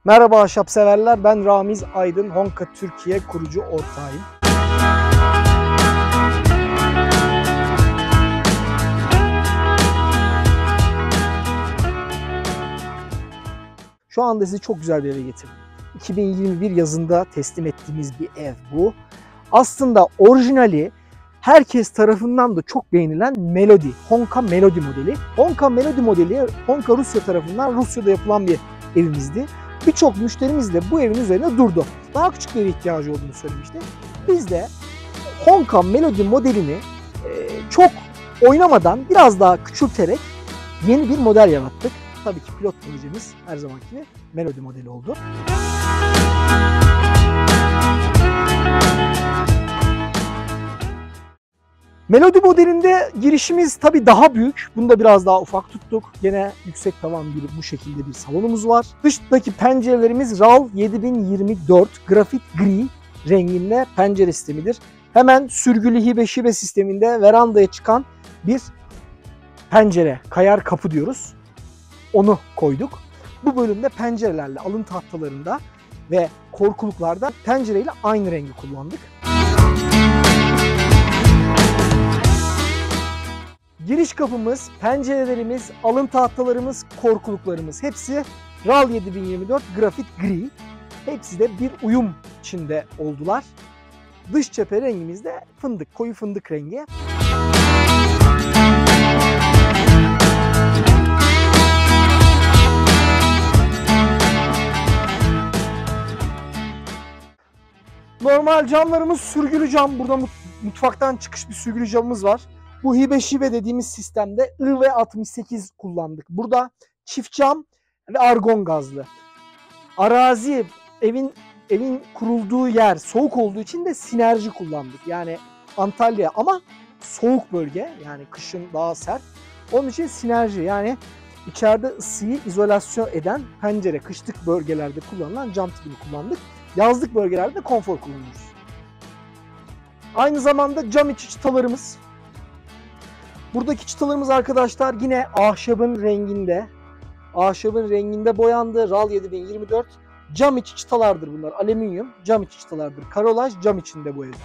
Merhaba ahşap severler, ben Ramiz Aydın, Honka Türkiye kurucu ortağıyım. Şu anda sizi çok güzel bir eve getirdim. 2021 yazında teslim ettiğimiz bir ev bu. Aslında orijinali herkes tarafından da çok beğenilen Melody, Honka Melody modeli. Honka Melody modeli, Honka Rusya tarafından Rusya'da yapılan bir evimizdi. Birçok müşterimiz de bu evin üzerine durdu. Daha küçük bir eve ihtiyacı olduğunu söylemişti. Biz de Honka Melody modelini çok oynamadan biraz daha küçülterek yeni bir model yarattık. Tabii ki pilot projemiz her zamanki gibi Melody modeli oldu. Melody modelinde girişimiz tabii daha büyük. Bunu da biraz daha ufak tuttuk. Gene yüksek tavan bu şekilde bir salonumuz var. Dıştaki pencerelerimiz RAL 7024 grafit gri renginde pencere sistemidir. Hemen sürgülü hibe şibe sisteminde verandaya çıkan bir pencere, kayar kapı diyoruz. Onu koyduk. Bu bölümde pencerelerle alın tahtalarında ve korkuluklarda pencereyle aynı rengi kullandık. Giriş kapımız, pencerelerimiz, alın tahtalarımız, korkuluklarımız hepsi RAL 7024 grafit gri. Hepsi de bir uyum içinde oldular. Dış cephe rengimiz de fındık, koyu fındık rengi. Normal camlarımız sürgülü cam. Burada mutfaktan çıkış bir sürgülü camımız var. Bu hibe şibe dediğimiz sistemde IV68 kullandık. Burada çift cam ve argon gazlı. Arazi, evin kurulduğu yer soğuk olduğu için de sinerji kullandık. Yani Antalya ama soğuk bölge, yani kışın daha sert. Onun için sinerji, yani içeride ısıyı izolasyon eden pencere, kışlık bölgelerde kullanılan cam tipini kullandık. Yazlık bölgelerde konfor kullanıyoruz. Aynı zamanda cam içi çıtalarımız. Buradaki çıtalarımız arkadaşlar yine ahşabın renginde. Ahşabın renginde boyandı. RAL 7024. Cam içi çıtalardır bunlar. Alüminyum cam içi çıtalardır. Karolaj cam içinde bu evde.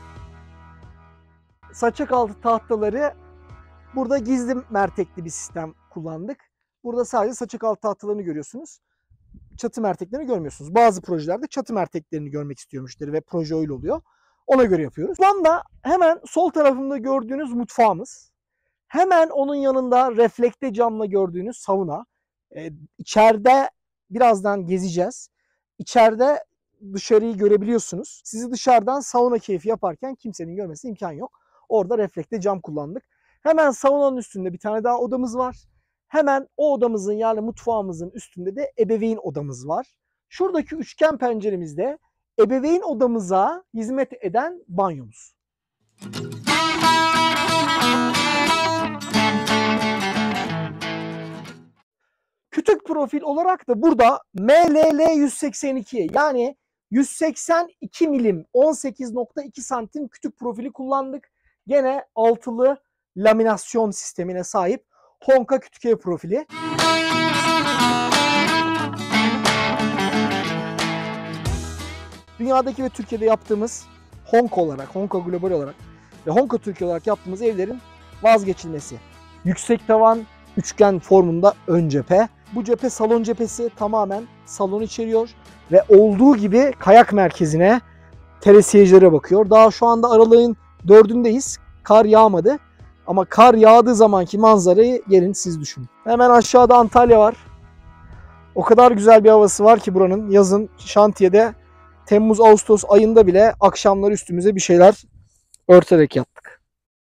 Saçak altı tahtaları burada gizli mertekli bir sistem kullandık. Burada sadece saçak altı tahtalarını görüyorsunuz. Çatı merteklerini görmüyorsunuz. Bazı projelerde çatı merteklerini görmek istiyor müşteri ve proje öyle oluyor. Ona göre yapıyoruz. Şu anda hemen sol tarafımda gördüğünüz mutfağımız. Hemen onun yanında reflekte camla gördüğünüz sauna. İçeride birazdan gezeceğiz. İçeride dışarıyı görebiliyorsunuz. Sizi dışarıdan sauna keyfi yaparken kimsenin görmesine imkan yok. Orada reflekte cam kullandık. Hemen saunanın üstünde bir tane daha odamız var. Hemen o odamızın, yani mutfağımızın üstünde de ebeveyn odamız var. Şuradaki üçgen penceremizde ebeveyn odamıza hizmet eden banyomuz. Kütük profil olarak da burada MLL 182, yani 182 milim 18.2 santim kütük profili kullandık. Gene altılı laminasyon sistemine sahip Honka kütük ev profili. Dünyadaki ve Türkiye'de yaptığımız Honka olarak, Honka global olarak ve Honka Türkiye olarak yaptığımız evlerin vazgeçilmesi. Yüksek tavan, üçgen formunda ön cephe. Bu cephe salon cephesi, tamamen salon içeriyor ve olduğu gibi kayak merkezine, telesiyejlere bakıyor. Daha şu anda aralığın 4'ündeyiz. Kar yağmadı. Ama kar yağdığı zamanki manzarayı gelin siz düşünün. Hemen aşağıda Antalya var. O kadar güzel bir havası var ki buranın. Yazın şantiyede Temmuz-Ağustos ayında bile akşamları üstümüze bir şeyler örterek yattık.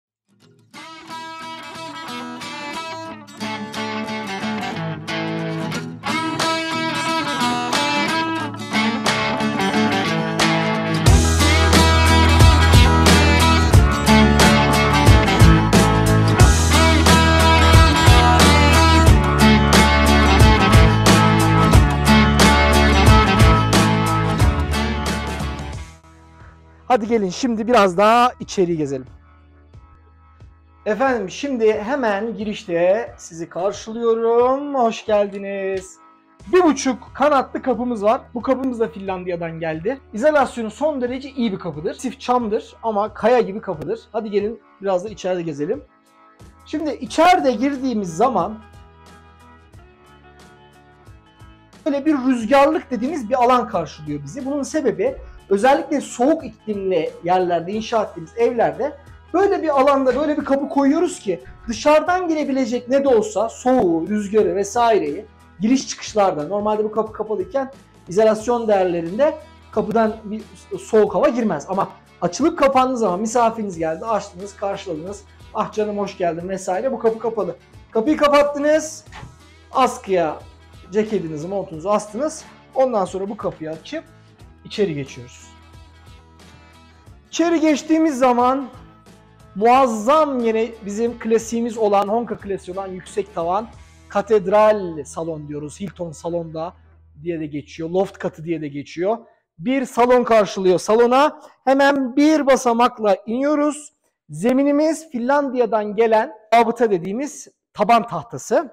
Hadi gelin şimdi biraz daha içeri gezelim. Efendim şimdi hemen girişte sizi karşılıyorum. Hoş geldiniz. 1,5 kanatlı kapımız var. Bu kapımız da Finlandiya'dan geldi. İzolasyonu son derece iyi bir kapıdır. Çift çamdır ama kaya gibi kapıdır. Hadi gelin biraz da içeride gezelim. Şimdi içeride girdiğimiz zaman böyle bir rüzgarlık dediğimiz bir alan karşılıyor bizi. Bunun sebebi özellikle soğuk iklimli yerlerde inşa ettiğimiz evlerde böyle bir alanda böyle bir kapı koyuyoruz ki dışarıdan girebilecek ne de olsa soğuğu, rüzgarı vesaireyi giriş çıkışlarda, normalde bu kapı kapalıyken izolasyon değerlerinde kapıdan bir soğuk hava girmez. Ama açılıp kapandığı zaman misafiriniz geldi, açtınız, karşıladınız. Ah canım hoş geldin vesaire, bu kapı kapalı. Kapıyı kapattınız, askıya ceketinizi, montunuzu astınız. Ondan sonra bu kapıyı açıp içeri geçiyoruz. İçeri geçtiğimiz zaman muazzam, yine bizim klasiğimiz olan, Honka klasiği olan yüksek tavan katedral salon diyoruz. Hilton salonda diye de geçiyor. Loft katı diye de geçiyor. Bir salon karşılıyor. Salona hemen bir basamakla iniyoruz. Zeminimiz Finlandiya'dan gelen rabıta dediğimiz taban tahtası.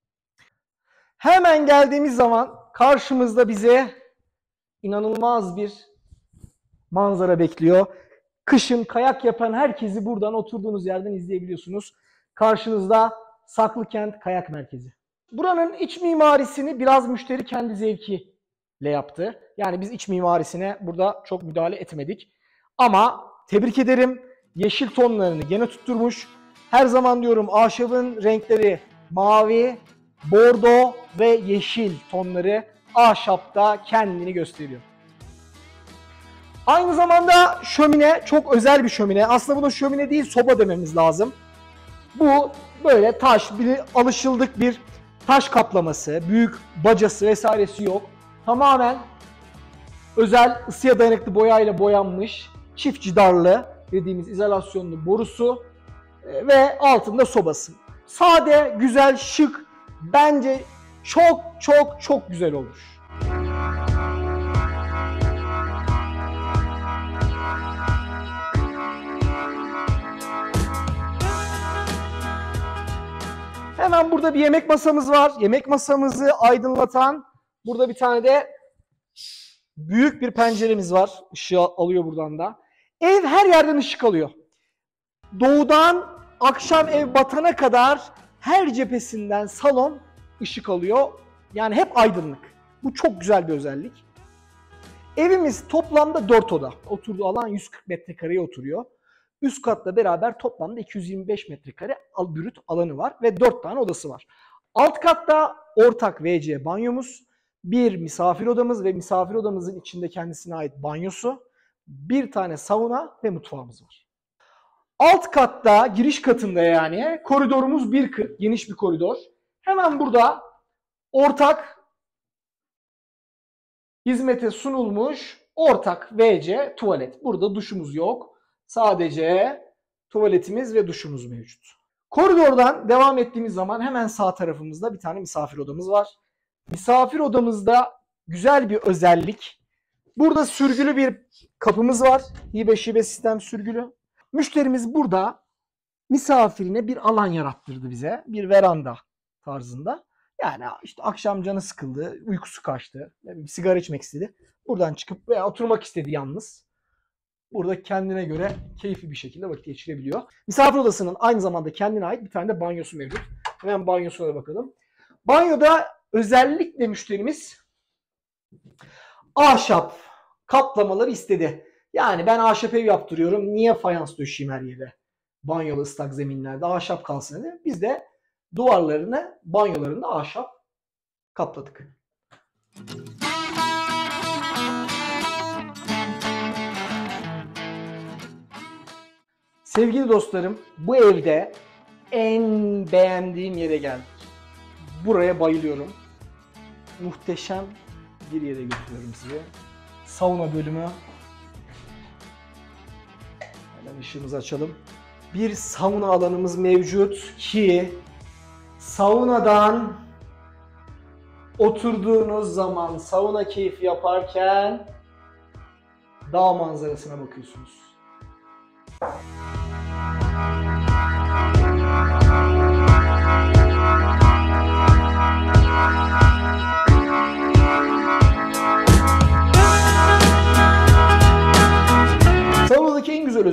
Hemen geldiğimiz zaman karşımızda bize inanılmaz bir manzara bekliyor. Kışın kayak yapan herkesi buradan oturduğunuz yerden izleyebiliyorsunuz. Karşınızda Saklıkent Kayak Merkezi. Buranın iç mimarisini biraz müşteri kendi zevkiyle yaptı. Yani biz iç mimarisine burada çok müdahale etmedik. Ama tebrik ederim, yeşil tonlarını gene tutturmuş. Her zaman diyorum, ahşabın renkleri mavi, bordo ve yeşil tonları ahşapta kendini gösteriyor. Aynı zamanda şömine çok özel bir şömine. Aslında buna şömine değil, soba dememiz lazım. Bu böyle taş, bir alışıldık bir taş kaplaması, büyük bacası vesairesi yok. Tamamen özel ısıya dayanıklı boyayla boyanmış, çift cidarlı dediğimiz izolasyonlu borusu ve altında sobası. Sade, güzel, şık, bence çok çok çok güzel olmuş. Hemen burada bir yemek masamız var. Yemek masamızı aydınlatan burada bir tane de büyük bir penceremiz var. Işığı alıyor buradan da. Ev her yerden ışık alıyor. Doğudan akşam ev batana kadar her cephesinden salon ışık alıyor. Yani hep aydınlık. Bu çok güzel bir özellik. Evimiz toplamda 4 oda. Oturduğu alan 140 metrekareye oturuyor. Üst katla beraber toplamda 225 metrekare brüt alanı var ve 4 tane odası var. Alt katta ortak WC banyomuz, bir misafir odamız ve misafir odamızın içinde kendisine ait banyosu, bir tane sauna ve mutfağımız var. Alt katta, giriş katında yani koridorumuz 1,40, geniş bir koridor. Hemen burada ortak hizmete sunulmuş ortak WC tuvalet. Burada duşumuz yok. Sadece tuvaletimiz ve duşumuz mevcut. Koridordan devam ettiğimiz zaman hemen sağ tarafımızda bir tane misafir odamız var. Misafir odamızda güzel bir özellik. Burada sürgülü bir kapımız var. Hibe şibe sistem sürgülü. Müşterimiz burada misafirine bir alan yarattırdı bize. Bir veranda tarzında. Yani işte akşam canı sıkıldı, uykusu kaçtı, bir sigara içmek istedi. Buradan çıkıp veya oturmak istedi yalnız. Burada kendine göre keyifli bir şekilde vakit geçirebiliyor. Misafir odasının aynı zamanda kendine ait bir tane de banyosu mevcut. Hemen banyosuna da bakalım. Banyoda özellikle müşterimiz ahşap kaplamaları istedi. Yani ben ahşap ev yaptırıyorum, niye fayans döşeyim her yere? Banyolu ıslak zeminlerde ahşap kalsın dedi. Biz de duvarlarını, banyolarını ahşap kapladık. Sevgili dostlarım, bu evde en beğendiğim yere geldik. Buraya bayılıyorum. Muhteşem bir yere götürüyorum sizi. Sauna bölümü. Hemen ışığımızı açalım. Bir sauna alanımız mevcut ki saunadan oturduğunuz zaman sauna keyfi yaparken dağ manzarasına bakıyorsunuz.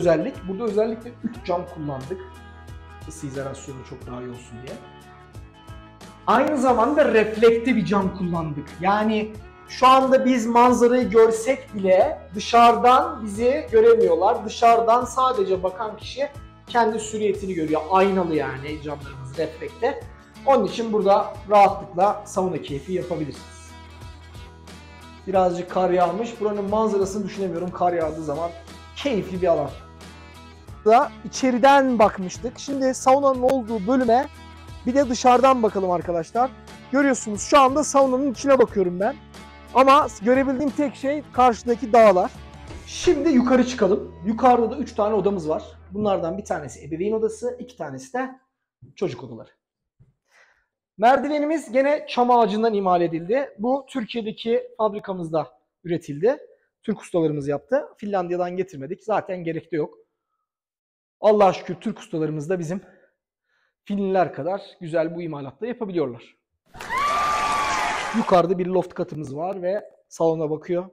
özellik. Burada özellikle 3 cam kullandık. Isı izolasyonu çok daha iyi olsun diye. Aynı zamanda reflekte bir cam kullandık. Yani şu anda biz manzarayı görsek bile dışarıdan bizi göremiyorlar. Dışarıdan sadece bakan kişi kendi silüetini görüyor. Aynalı yani camlarımız reflekte. Onun için burada rahatlıkla sauna keyfi yapabilirsiniz. Birazcık kar yağmış. Buranın manzarasını düşünemiyorum kar yağdığı zaman. Keyifli bir alan. Da içeriden bakmıştık. Şimdi saunanın olduğu bölüme bir de dışarıdan bakalım arkadaşlar. Görüyorsunuz şu anda saunanın içine bakıyorum ben. Ama görebildiğim tek şey karşıdaki dağlar. Şimdi yukarı çıkalım. Yukarıda da 3 tane odamız var. Bunlardan bir tanesi ebeveyn odası, 2 tanesi de çocuk odaları. Merdivenimiz gene çam ağacından imal edildi. Bu Türkiye'deki fabrikamızda üretildi. Türk ustalarımız yaptı. Finlandiya'dan getirmedik. Zaten gerek de yok. Allah'a şükür Türk ustalarımız da bizim Finliler kadar güzel bu imalatta yapabiliyorlar. Yukarıda bir loft katımız var ve salona bakıyor.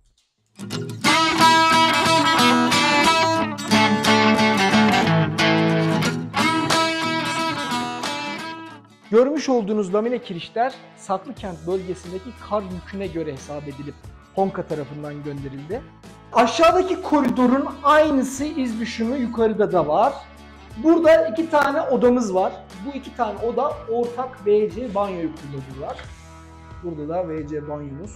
Görmüş olduğunuz lamine kirişler Saklıkent bölgesindeki kar yüküne göre hesap edilip Honka tarafından gönderildi. Aşağıdaki koridorun aynısı iz düşümü yukarıda da var. Burada 2 tane odamız var. Bu 2 tane oda ortak WC banyoyu kullanıyorlar. Burada da WC banyomuz.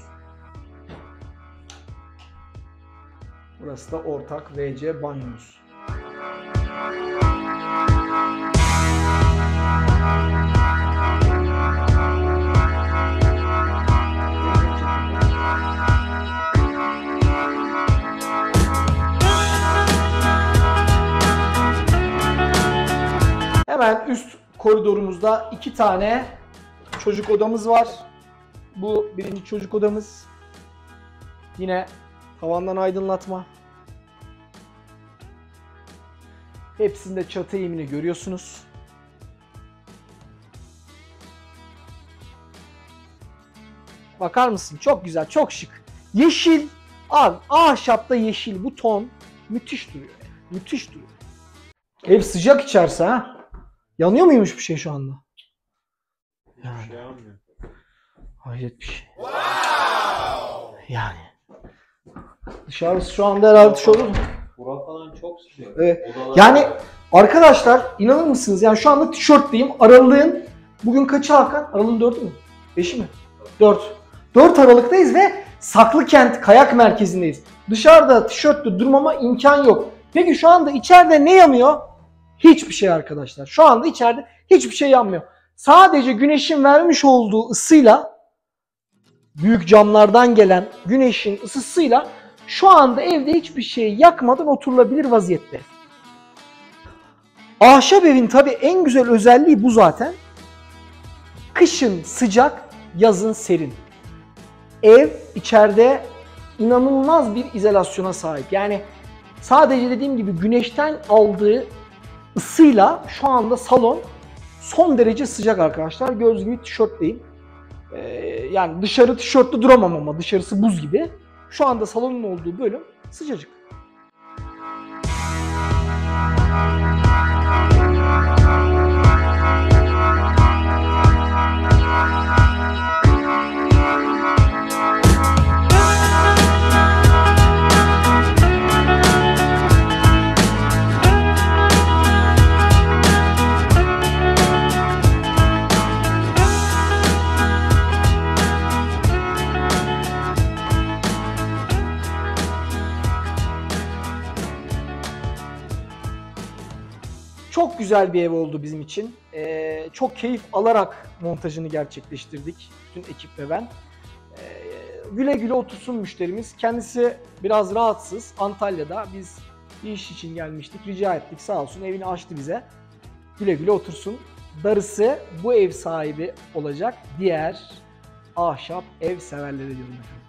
Burası da ortak WC banyomuz. Hemen üst koridorumuzda 2 tane çocuk odamız var. Bu birinci çocuk odamız. Yine tavandan aydınlatma. Hepsinde çatı eğimini görüyorsunuz. Bakar mısın? Çok güzel, çok şık. Yeşil. Abi ahşapta yeşil bu ton müthiş duruyor. Yani. Müthiş duruyor. Ev sıcak içerse ha. Yanıyor muymuş bir şey şu anda? Yani. Hayret bir şey. Yani. Dışarısı şu anda herhalde şu olur mu? Bura falan çok sıcak. Evet. Yani arkadaşlar inanır mısınız? Yani şu anda tişörtleyim. Aralığın bugün kaçı Hakan? Aralığın 4'ü mü? 5'i mi? 4. 4 Aralık'tayız ve Saklıkent Kayak Merkezi'ndeyiz. Dışarıda tişörtle durmama imkan yok. Peki şu anda içeride ne yanıyor? Hiçbir şey arkadaşlar. Şu anda içeride hiçbir şey yanmıyor. Sadece güneşin vermiş olduğu ısıyla, büyük camlardan gelen güneşin ısısıyla şu anda evde hiçbir şey yakmadan oturulabilir vaziyette. Ahşap evin tabii en güzel özelliği bu zaten. Kışın sıcak, yazın serin. Ev içeride inanılmaz bir izolasyona sahip. Yani sadece dediğim gibi güneşten aldığı ısıyla şu anda salon son derece sıcak arkadaşlar. Gördüğünüz gibi tişörtleyim. Yani dışarı tişörtlü duramam ama dışarısı buz gibi. Şu anda salonun olduğu bölüm sıcacık. Çok güzel bir ev oldu bizim için. Çok keyif alarak montajını gerçekleştirdik. Bütün ekip ve ben. Güle güle otursun müşterimiz. Kendisi biraz rahatsız. Antalya'da biz bir iş için gelmiştik. Rica ettik sağ olsun. Evini açtı bize. Güle güle otursun. Darısı bu ev sahibi olacak diğer ahşap ev severlere diyorum efendim.